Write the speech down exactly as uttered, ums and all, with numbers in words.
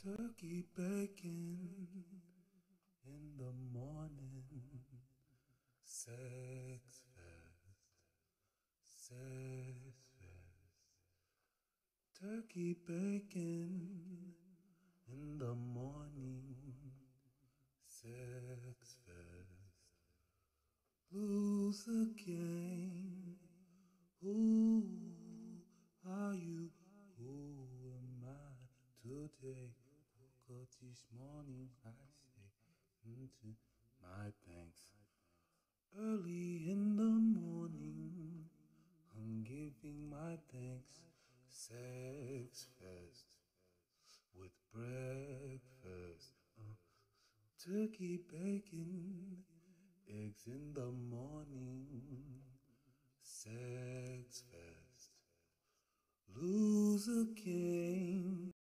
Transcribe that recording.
Turkey bacon in the morning. Sex fest, sex fest. Turkey bacon in the morning. Sex fest. Lose the game. Who are you? Who am I today? Woke up this morning, I say into my thanks. Early in the morning, I'm giving my thanks. Sex fest with breakfast. Uh, turkey bacon, eggs in the morning. Sex fest. Lose a game.